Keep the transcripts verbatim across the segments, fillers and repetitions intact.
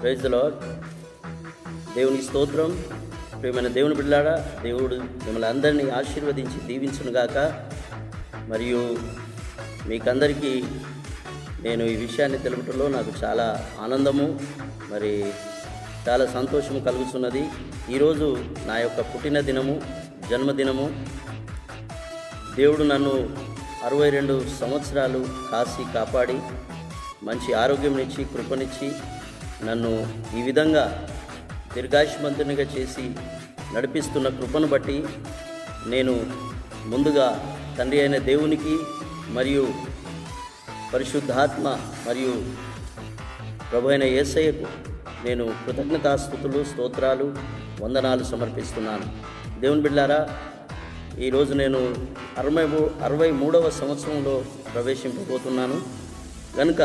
Praise the lord. దేవుని స్తోత్రం. ప్రియమైన దేవుని బిడ్డలారా, దేవుడు మిమ్మల్ని అందరినీ ఆశీర్వదించి దీవించునుగాక. మరియు మీకందరికీ నేను ఈ విషయాన్ని తెలుపటంలో నాకు చాలా ఆనందము, మరి చాలా సంతోషము కలుగుతున్నది. ఈరోజు నా యొక్క పుట్టిన దినము, జన్మదినము. దేవుడు నన్ను అరవై రెండు సంవత్సరాలు కాసి కాపాడి మంచి ఆరోగ్యంనిచ్చి కృపనిచ్చి నన్ను ఈ విధంగా దీర్ఘాయుష్మంతునిగా చేసి నడిపిస్తున్న కృపను బట్టి నేను ముందుగా తండ్రి అయిన దేవునికి మరియు పరిశుద్ధాత్మ మరియు ప్రభు అయిన యేసయ్యకు నేను కృతజ్ఞతాస్తుతులు, స్తోత్రాలు, వందనాలు సమర్పిస్తున్నాను. దేవుని బిడ్డలారా, ఈరోజు నేను అరవై అరవై మూడవ సంవత్సరంలో ప్రవేశింపబోతున్నాను కనుక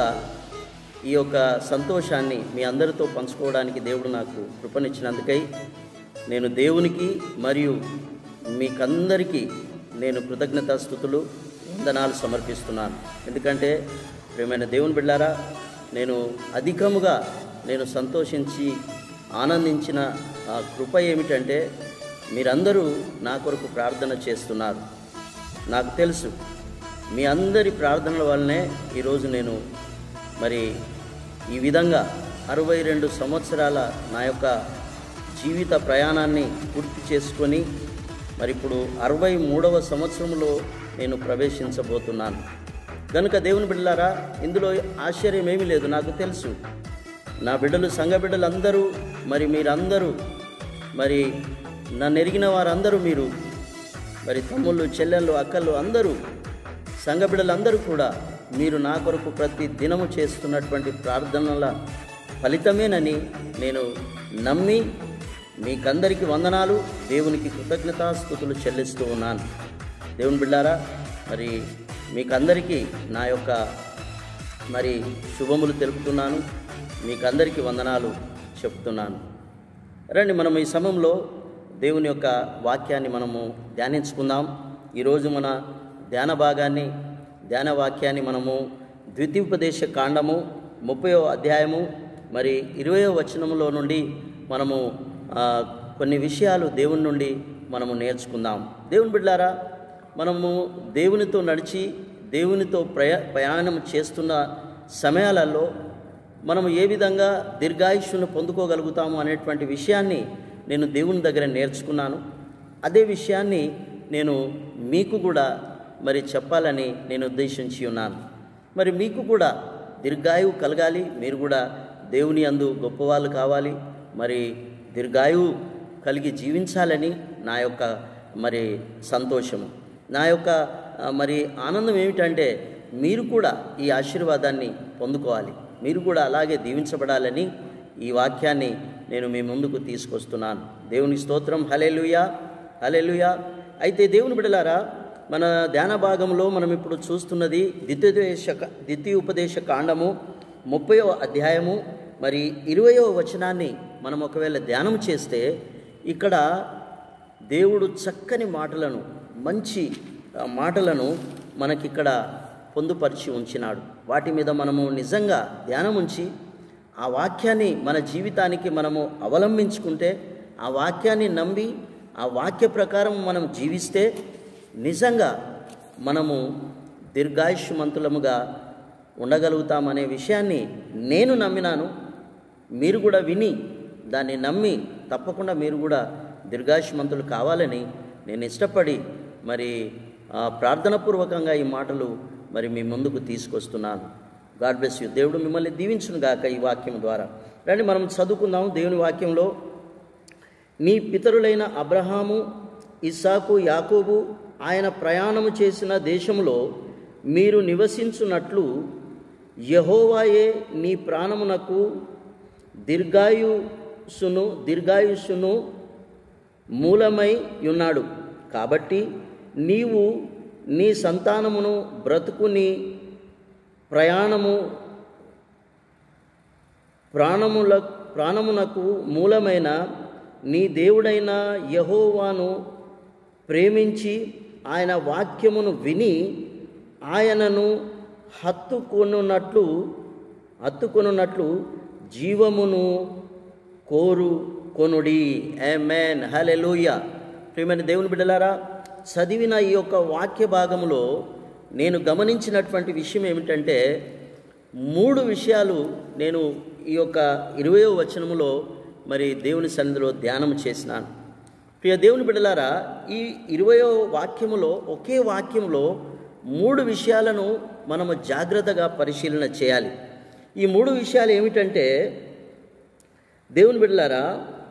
ఈ యొక్క సంతోషాన్ని మీ అందరితో పంచుకోవడానికి దేవుడు నాకు కృపనిచ్చినందుకై నేను దేవునికి మరియు మీకందరికీ నేను కృతజ్ఞతాస్తుతులు, వందనాలు సమర్పిస్తున్నాను. ఎందుకంటే ప్రియమైన దేవుని బిడ్డలారా, నేను అధికముగా నేను సంతోషించి ఆనందించిన ఆ కృప ఏమిటంటే మీరందరూ నా కొరకు ప్రార్థన చేస్తున్నారు. నాకు తెలుసు మీ అందరి ప్రార్థనల వల్లనే ఈరోజు నేను మరి ఈ విధంగా అరవై రెండు సంవత్సరాల నా యొక్క జీవిత ప్రయాణాన్ని పూర్తి చేసుకొని మరి ఇప్పుడు అరవై మూడవ సంవత్సరంలో నేను ప్రవేశించబోతున్నాను. కనుక దేవుని బిడ్డలారా, ఇందులో ఆశ్చర్యం ఏమీ లేదు. నాకు తెలుసు నా బిడ్డలు, సంఘ బిడ్డలందరూ, మరి మీరందరూ, మరి నన్ను ఎరిగిన వారందరూ, మీరు మరి తమ్ముళ్ళు, చెల్లెళ్ళు, అక్కలు అందరూ, సంఘ బిడ్డలందరూ కూడా మీరు నా కొరకు ప్రతి దినము చేస్తున్నటువంటి ప్రార్థనల ఫలితమేనని నేను నమ్మి మీకందరికీ వందనాలు, దేవునికి కృతజ్ఞతాస్తుతులు చెల్లిస్తూ ఉన్నాను. దేవుని బిడ్డారా, మరి మీకందరికీ నా యొక్క మరి శుభములు తెలుపుతున్నాను. మీకందరికీ వందనాలు చెప్తున్నాను. రండి, మనం ఈ సమయంలో దేవుని యొక్క వాక్యాన్ని మనము ధ్యానించుకుందాం. ఈరోజు మన ధ్యాన భాగాన్ని, ధ్యాన వాక్యాన్ని మనము ద్వితీయోపదేశ కాండము ముప్పయో అధ్యాయము మరి ఇరవయో వచనములో నుండి మనము కొన్ని విషయాలు దేవుని నుండి మనము నేర్చుకుందాం. దేవుని బిడ్డలారా, మనము దేవునితో నడిచి దేవునితో ప్రయా ప్రయాణం చేస్తున్న సమయాలలో మనము ఏ విధంగా దీర్ఘాయుష్ను పొందుకోగలుగుతాము అనేటువంటి విషయాన్ని నేను దేవుని దగ్గర నేర్చుకున్నాను. అదే విషయాన్ని నేను మీకు కూడా మరి చెప్పాలని నేను ఉద్దేశించి ఉన్నాను. మరి మీకు కూడా దీర్ఘాయువు కలగాలి, మీరు కూడా దేవుని యందు గొప్పవాళ్ళు కావాలి, మరి దీర్ఘాయువు కలిగి జీవించాలని నా యొక్క మరి సంతోషము, నా యొక్క మరి ఆనందం ఏమిటంటే మీరు కూడా ఈ ఆశీర్వాదాన్ని పొందుకోవాలి, మీరు కూడా అలాగే దీవించబడాలని ఈ వాక్యాన్ని నేను మీ ముందుకు తీసుకొస్తున్నాను. దేవుని స్తోత్రం. హల్లెలూయా, హల్లెలూయా. అయితే దేవుని బిడ్డలారా, మన ధ్యాన భాగంలో మనం ఇప్పుడు చూస్తున్నది ద్వితీయోపదేశ ద్వితీయోపదేశ కాండము ముప్పయో అధ్యాయము మరి ఇరవయో వచనాన్ని మనం ఒకవేళ ధ్యానం చేస్తే ఇక్కడ దేవుడు చక్కని మాటలను, మంచి మాటలను మనకిక్కడ పొందుపరిచి ఉంచినాడు. వాటి మీద మనము నిజంగా ధ్యానం ఉంచి ఆ వాక్యాన్ని మన జీవితానికి మనము అవలంబించుకుంటే, ఆ వాక్యాన్ని నమ్మి ఆ వాక్య ప్రకారం మనం జీవిస్తే నిజంగా మనము దీర్ఘాయుష్మంతులముగా ఉండగలుగుతామనే విషయాన్ని నేను నమ్మినాను. మీరు కూడా విని దాన్ని నమ్మి తప్పకుండా మీరు కూడా దీర్ఘాయుష్మంతులు కావాలని నేను ఇష్టపడి మరి ప్రార్థనాపూర్వకంగా ఈ మాటలు మరి మీ ముందుకు తీసుకొస్తున్నాను. God bless you. దేవుడు మిమ్మల్ని దీవించును గాక ఈ వాక్యం ద్వారా. రండి, మనం చదువుకుందాం. దేవుని వాక్యంలో, నీ పితరులైన అబ్రహాము, ఇస్సాకు, యాకోబు ఆయన ప్రయాణము చేసిన దేశంలో మీరు నివసించున్నట్లు యెహోవాయే నీ ప్రాణమునకు దీర్ఘాయుస్సును దీర్ఘాయుస్సును మూలమై ఉన్నాడు. కాబట్టి నీవు నీ సంతానమును బ్రతుకుని ప్రయాణము ప్రాణముల ప్రాణమునకు మూలమైన నీ దేవుడైన యెహోవాను ప్రేమించి ఆయన వాక్యమును విని ఆయనను హత్తుకొనున్నట్లు హత్తుకొనున్నట్లు జీవమును కోరు కొనుడి. ఆమేన్, హల్లెలూయా. ప్రియమైన దేవుని బిడ్డలారా, చదివిన ఈ యొక్క వాక్య భాగంలో నేను గమనించినటువంటి విషయం ఏమిటంటే, మూడు విషయాలు నేను ఈ యొక్క ఇరవయో వచనములో మరి దేవుని సన్నిధిలో ధ్యానం చేసినాను. ప్రియ దేవుని బిడ్డలారా, ఈ ఇరవయో వాక్యములో ఒకే వాక్యంలో మూడు విషయాలను మనము జాగ్రత్తగా పరిశీలన చేయాలి. ఈ మూడు విషయాలు ఏమిటంటే, దేవుని బిడ్డలారా,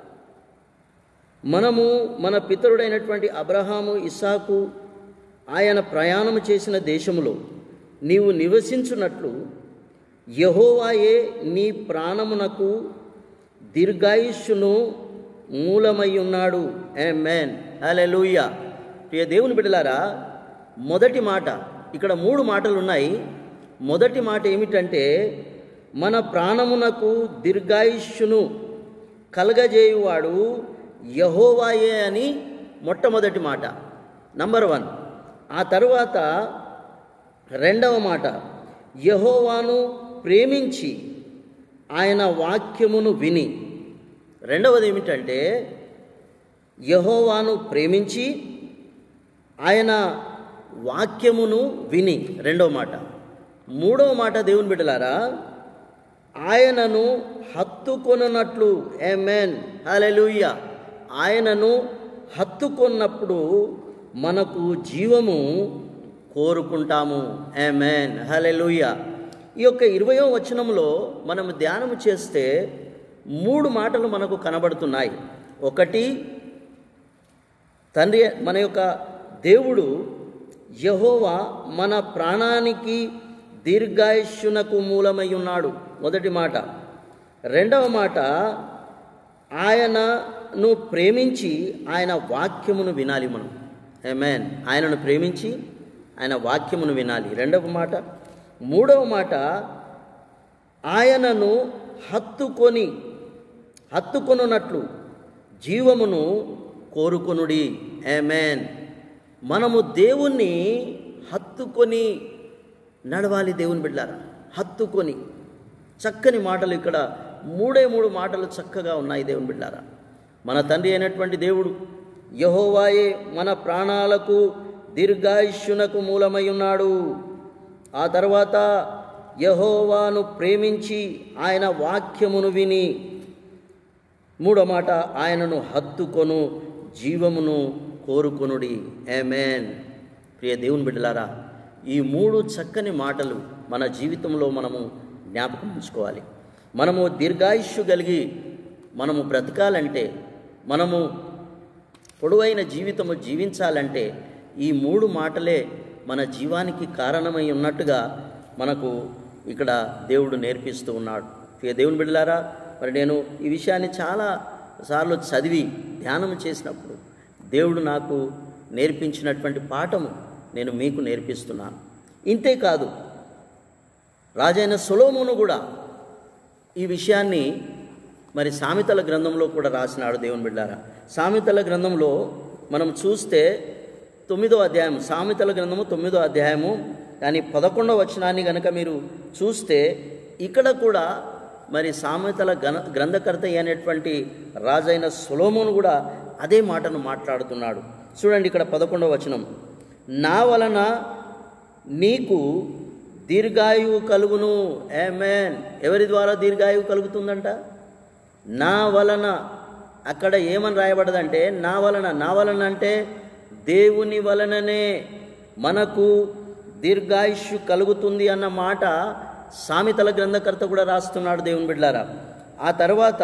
మనము మన పితరుడైనటువంటి అబ్రహాము, ఇస్సాకు ఆయన ప్రయాణము చేసిన దేశములో నీవు నివసించున్నట్లు యెహోవాయే నీ ప్రాణమునకు దీర్ఘాయుష్యును మూలమై ఉన్నాడు. ఆమేన్, హల్లెలూయా. ప్రియ దేవుని బిడ్డలారా, మొదటి మాట, ఇక్కడ మూడు మాటలు ఉన్నాయి. మొదటి మాట ఏమిటంటే, మన ప్రాణమునకు దీర్ఘాయుష్యును కలగజేయువాడు యెహోవాయే అని మొట్టమొదటి మాట, నంబర్ వన్. ఆ తరువాత రెండవ మాట, యెహోవాను ప్రేమించి ఆయన వాక్యమును విని. రెండవది ఏమిటంటే, యెహోవాను ప్రేమించి ఆయన వాక్యమును విని, రెండవ మాట. మూడవ మాట, దేవుని బిడ్డలారా, ఆయనను హత్తుకొనున్నట్లు. ఆమేన్, హల్లెలూయా. ఆయనను హత్తుకొన్నప్పుడు మనకు జీవము కోరుకుంటాము. ఆమేన్, హల్లెలూయా. ఈ యొక్క ఇరవయో వచనంలో మనము ధ్యానం చేస్తే మూడు మాటలు మనకు కనబడుతున్నాయి. ఒకటి, తండ్రి మన యొక్క దేవుడు యెహోవా మన ప్రాణానికి దీర్ఘాయుష్యునకు మూలమై ఉన్నాడు, మొదటి మాట. రెండవ మాట, ఆయనను ప్రేమించి ఆయన వాక్యమును వినాలి మనం. ఆమేన్, ఆయనను ప్రేమించి ఆయన వాక్యమును వినాలి, రెండవ మాట. మూడవ మాట, ఆయనను హత్తుకొని హత్తుకొనున్నట్లు జీవమును కోరుకొనుడి. ఆమేన్. మనము దేవుణ్ణి హత్తుకొని నడవాలి. దేవుని బిడ్డలారా, హత్తుకొని. చక్కని మాటలు ఇక్కడ మూడే మూడు మాటలు చక్కగా ఉన్నాయి. దేవుని బిడ్డలారా, మన తండ్రి అయినటువంటి దేవుడు యెహోవాయే మన ప్రాణాలకు దీర్ఘాయుష్యునకు మూలమై ఉన్నాడు. ఆ తర్వాత యెహోవాను ప్రేమించి ఆయన వాక్యమును విని. మూడో మాట, ఆయనను హత్తుకొను జీవమును కోరుకొనుడి. ఆమేన్. ప్రియ దేవుని బిడ్డలారా, ఈ మూడు చక్కని మాటలు మన జీవితంలో మనము జ్ఞాపకం ఉంచుకోవాలి. మనము దీర్ఘాయుష్యు కలిగి మనము బ్రతకాలంటే, మనము పొడవైన జీవితము జీవించాలంటే ఈ మూడు మాటలే మన జీవానికి కారణమై ఉన్నట్టుగా మనకు ఇక్కడ దేవుడు నేర్పిస్తూ ఉన్నాడు. ప్రియ దేవుని బిడ్డలారా, మరి నేను ఈ విషయాన్ని చాలా సార్లు చదివి ధ్యానం చేసినప్పుడు దేవుడు నాకు నేర్పించినటువంటి పాఠము నేను మీకు నేర్పిస్తున్నాను. ఇంతేకాదు, రాజైన సొలొమోను కూడా ఈ విషయాన్ని మరి సామెతల గ్రంథంలో కూడా రాసినాడు. దేవుని బిడ్డలారా, సామెతల గ్రంథంలో మనం చూస్తే తొమ్మిదో అధ్యాయం, సామెతల గ్రంథము తొమ్మిదో అధ్యాయము కానీ పదకొండవ వచనాన్ని కనుక మీరు చూస్తే ఇక్కడ కూడా మరి సామెతల గణ గ్రంథకర్త అయినటువంటి రాజైన సొలొమోను కూడా అదే మాటను మాట్లాడుతున్నాడు. చూడండి, ఇక్కడ పదకొండవ వచనం, నా వలన నీకు దీర్ఘాయువు కలుగును. ఆమేన్. ఎవరి ద్వారా దీర్ఘాయువు కలుగుతుందంట? నా వలన. అక్కడ ఏమని రాయబడదంటే నా వలన. నా వలన అంటే దేవుని వలననే మనకు దీర్ఘాయుష్యు కలుగుతుంది అన్న మాట సామెతల గ్రంథకర్త కూడా రాస్తున్నాడు. దేవుని బిడ్డలారా, ఆ తర్వాత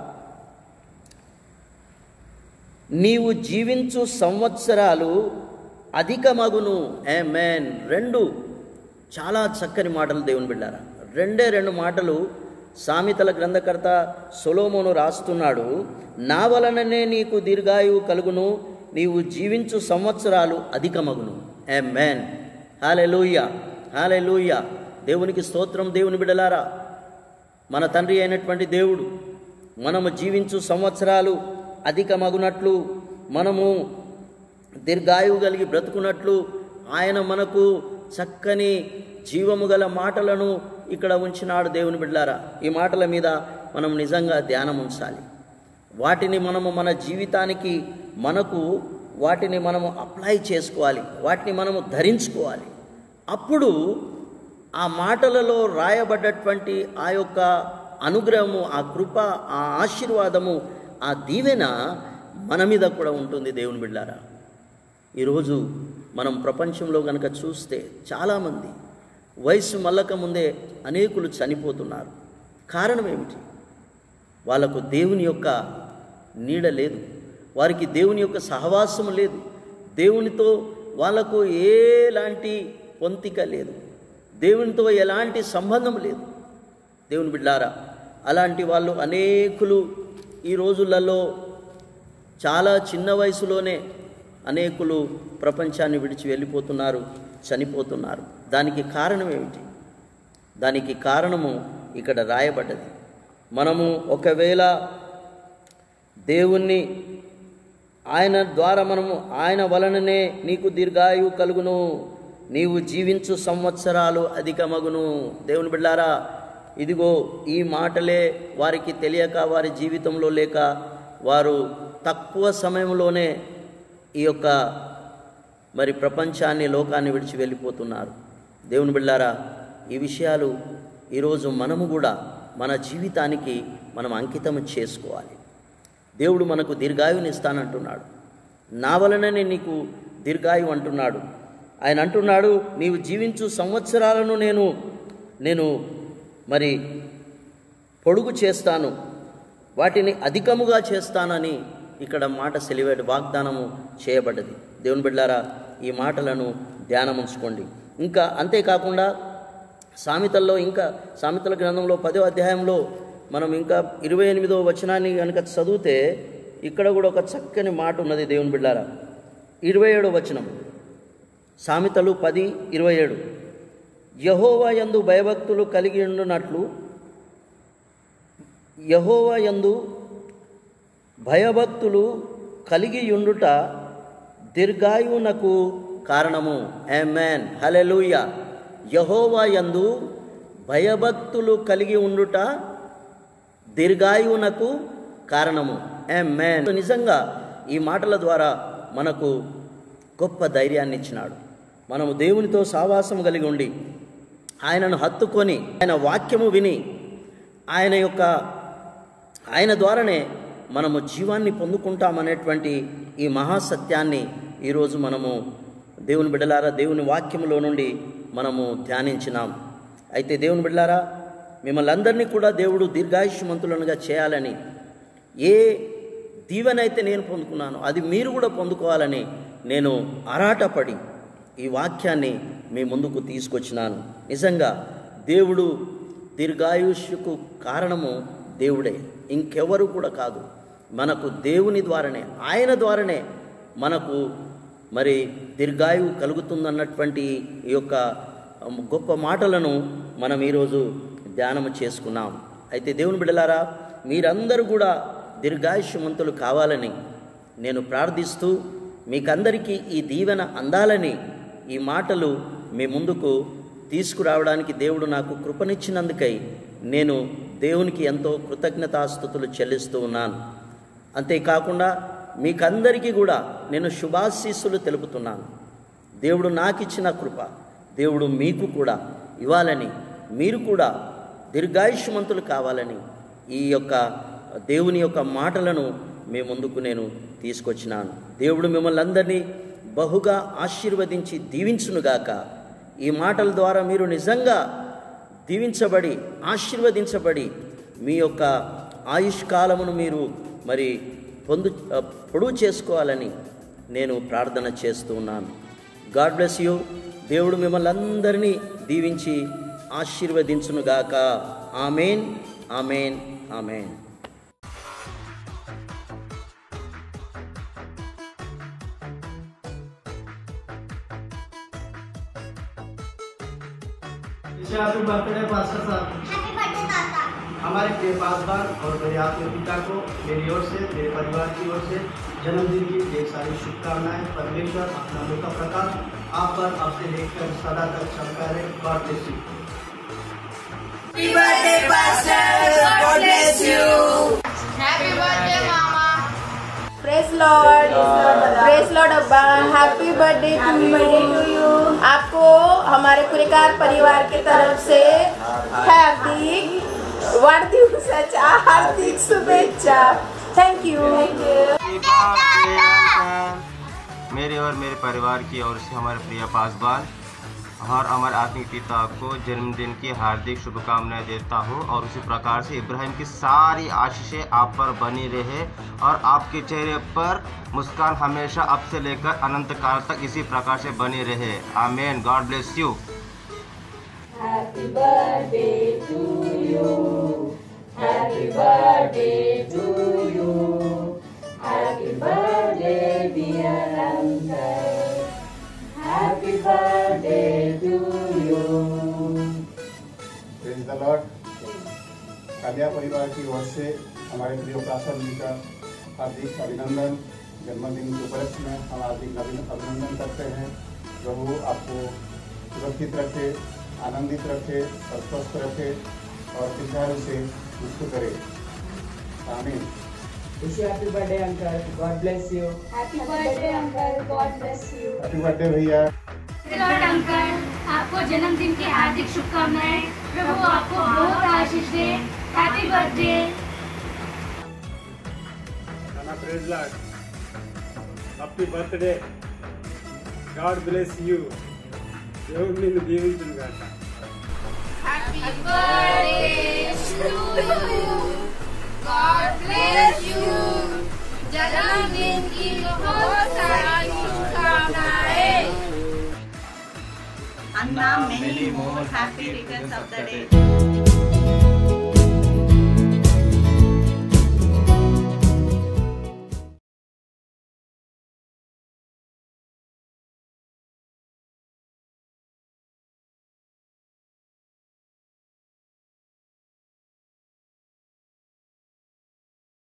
నీవు జీవించు సంవత్సరాలు అధికమగును. ఆమేన్. రెండు చాలా చక్కని మాటలు దేవుని బిడ్డలారా. రెండే రెండు మాటలు సామెతల గ్రంథకర్త సొలొమోను రాస్తున్నాడు. నా వలననే నీకు దీర్ఘాయువు కలుగును, నీవు జీవించు సంవత్సరాలు అధికమగును. ఆమేన్. హల్లెలూయా, హల్లెలూయా. దేవునికి స్తోత్రం. దేవుని బిడ్డలారా, మన తండ్రి అయినటువంటి దేవుడు మనము జీవించు సంవత్సరాలు అధికమగునట్లు, మనము దీర్ఘాయువు కలిగి బ్రతుకున్నట్లు ఆయన మనకు చక్కని జీవము గల మాటలను ఇక్కడ ఉంచినాడు. దేవుని బిడ్డలారా, ఈ మాటల మీద మనం నిజంగా ధ్యానం ఉంచాలి. వాటిని మనము మన జీవితానికి మనకు వాటిని మనము అప్లై చేసుకోవాలి, వాటిని మనము ధరించుకోవాలి. అప్పుడు ఆ మాటలలో రాయబడ్డటువంటి ఆ యొక్క అనుగ్రహము, ఆ కృప, ఆ ఆశీర్వాదము, ఆ దీవెన మన మీద కూడా ఉంటుంది. దేవుని బిడ్డలారా, ఈరోజు మనం ప్రపంచంలో కనుక చూస్తే చాలామంది వయసు మల్లక ముందే అనేకులు చనిపోతున్నారు. కారణం ఏమిటి? వాళ్ళకు దేవుని యొక్క నీడ లేదు, వారికి దేవుని యొక్క సహవాసము లేదు, దేవునితో వాళ్ళకు ఎలాంటి పొంతిక లేదు, దేవునితో ఎలాంటి సంబంధం లేదు. దేవుని బిడ్డలారా, అలాంటి వాళ్ళు అనేకులు ఈ రోజులలో చాలా చిన్న వయసులోనే అనేకులు ప్రపంచాన్ని విడిచి వెళ్ళిపోతున్నారు, చనిపోతున్నారు. దానికి కారణం ఏమిటి? దానికి కారణము ఇక్కడ రాయబడ్డది. మనము ఒకవేళ దేవుణ్ణి ఆయన ద్వారా మనము ఆయన వలననే నీకు దీర్ఘాయువు కలుగును, నీవు జీవించు సంవత్సరాలు అధికమగును. దేవుని బిడ్డలారా, ఇదిగో ఈ మాటలే వారికి తెలియక, వారి జీవితంలో లేక, వారు తక్కువ సమయంలోనే ఈ యొక్క మరి ప్రపంచాన్ని, లోకాన్ని విడిచి వెళ్ళిపోతున్నారు. దేవుని బిడ్డలారా, ఈ విషయాలు ఈరోజు మనము కూడా మన జీవితానికి మనం అంకితం చేసుకోవాలి. దేవుడు మనకు దీర్ఘాయువుని ఇస్తానంటున్నాడు, నా వలననే నీకు దీర్ఘాయువు అంటున్నాడు. ఆయన అంటున్నాడు, నీవు జీవించు సంవత్సరాలను నేను నేను మరి పొడుగు చేస్తాను, వాటిని అధికముగా చేస్తానని ఇక్కడ మాట సెలివేడు వాగ్దానము చేయబడ్డది. దేవుని బిడ్డలారా, ఈ మాటలను ధ్యానం ఉంచుకోండి. ఇంకా అంతేకాకుండా సామెతల్లో, ఇంకా సామెతల గ్రంథంలో పదో అధ్యాయంలో మనం ఇంకా ఇరవై ఎనిమిదో వచనాన్ని కనుక చదివితే ఇక్కడ కూడా ఒక చక్కని మాట ఉన్నది. దేవుని బిడ్డలారా, ఇరవై ఏడో వచనం, సామెతలు పది ఇరవై ఏడు, యెహోవా యందు భయభక్తులు కలిగి ఉండునట్లు యెహోవా యందు భయభక్తులు కలిగి ఉండుట దీర్ఘాయువునకు కారణము. ఆమేన్, హల్లెలూయా. యెహోవా యందు భయభక్తులు కలిగి ఉండుట దీర్ఘాయువునకు కారణము. ఆమేన్. నిజంగా ఈ మాటల ద్వారా మనకు గొప్ప ధైర్యాన్ని ఇచ్చినాడు. మనము దేవునితో సావాసం కలిగి ఉండి, ఆయనను హత్తుకొని, ఆయన వాక్యము విని, ఆయన యొక్క ఆయన ద్వారానే మనము జీవాన్ని పొందుకుంటామనేటువంటి ఈ మహాసత్యాన్ని ఈరోజు మనము దేవుని బిడ్డలారా దేవుని వాక్యములో నుండి మనము ధ్యానించినాం. అయితే దేవుని బిడ్డలారా, మిమ్మల్ని అందరినీ కూడా దేవుడు దీర్ఘాయుష్మంతులనుగా చేయాలని, ఏ దీవెనైతే నేను పొందుకున్నానో అది మీరు కూడా పొందుకోవాలని నేను ఆరాటపడి ఈ వాక్యాన్ని మీ ముందుకు తీసుకొచ్చినాను. నిజంగా దేవుడు దీర్ఘాయుష్కు కారణము దేవుడే, ఇంకెవరు కూడా కాదు. మనకు దేవుని ద్వారానే, ఆయన ద్వారానే మనకు మరి దీర్ఘాయువు కలుగుతుందన్నటువంటి ఈ యొక్క గొప్ప మాటలను మనం ఈరోజు ధ్యానం చేసుకున్నాం. అయితే దేవుని బిడ్డలారా, మీరందరూ కూడా దీర్ఘాయుష్మంతులు కావాలని నేను ప్రార్థిస్తూ, మీకందరికీ ఈ దీవెన అందాలని ఈ మాటలు మీ ముందుకు తీసుకురావడానికి దేవుడు నాకు కృపనిచ్చినందుకై నేను దేవునికి ఎంతో కృతజ్ఞతాస్తుతులు చెల్లిస్తూ ఉన్నాను. అంతేకాకుండా మీకందరికీ కూడా నేను శుభాశీస్సులు తెలుపుతున్నాను. దేవుడు నాకు ఇచ్చిన కృప దేవుడు మీకు కూడా ఇవ్వాలని, మీరు కూడా దీర్ఘాయుష్మంతులు కావాలని ఈ యొక్క దేవుని యొక్క మాటలను మీ ముందుకు నేను తీసుకొచ్చినాను. దేవుడు మిమ్మల్ని అందరినీ బహుగా ఆశీర్వదించి దీవించునుగాక. ఈ మాటల ద్వారా మీరు నిజంగా దీవించబడి, ఆశీర్వదించబడి, మీ యొక్క ఆయుష్కాలమును మీరు మరి పొందు పొడుగు చేసుకోవాలని నేను ప్రార్థన చేస్తూ ఉన్నాను. God bless you. దేవుడు మిమ్మల్ని అందరినీ దీవించి ఆశీర్వదించునుగాక. ఆమేన్, ఆమేన్, ఆమేన్. हैप्पी बर्थडे पास्टर साहब। हैप्पी बर्थडे ताता। हमारे प्रिय पासवान और मेरे आत्मीय पिता को मेरी ओर से, मेरे परिवार की ओर से जन्मदिन की ढेर सारी शुभकामनाएं। परमेश्वर अपना मुख का प्रकाश आप पर, आपसे लेकर सदा तक चमका रहे। God bless you. Happy birthday, Pastor! God bless you. Happy birthday, Mama. Praise Lord. Praise Lord अब्बा. Happy birthday to you. आपको हमारे पूरे कार परिवार की तरफ से हार्दिक वाढदिवसाच्या हार्दिक शुभेच्छा. Thank you. मेरे और मेरे परिवार की ओर से हमारे प्रिय पासवान और हमारे आत्मिक पिता को जन्मदिन की हार्दिक शुभकामनाएं देता हूं और उसी प्रकार से इब्राहिम की सारी आशीषें आप पर बनी रहे और आपके चेहरे पर मुस्कान हमेशा अब से लेकर अनंत काल तक इसी प्रकार से बनी रहे. आमीन. God bless you. Happy birthday to you. Happy birthday to you. Happy birthday dear uncle. Happy birthday to you. Praise the lord. Kalia परिवार की ओर से हमारे प्रिय प्राशन जी का हार्दिक अभिनंदन. जन्मदिन के उपलक्ष्य में हम हार्दिक अभिनंदन करते हैं. प्रभु आपको सुरक्षित रखे, आनंदित रखे और स्वस्थ रखे और दीर्घायु से मुक्त करे. आमीन. Wish you happy birthday, uncle. God bless you. Happy birthday uncle. God bless you. Happy birthday भैया. लॉर्ड अंकल, आपको जन्मदिन की हार्दिक शुभकामनाएं. प्रभु आपको बहुत आशीष दे. Happy birthday. Praise lord. Happy birthday. God bless you. దేవుడు నిన్ను దీవించును గాక. Happy birthday to you. God bless you. जन्मदिन की बहुत सारी शुभकामनाएं. Anna, many more happy returns of the day.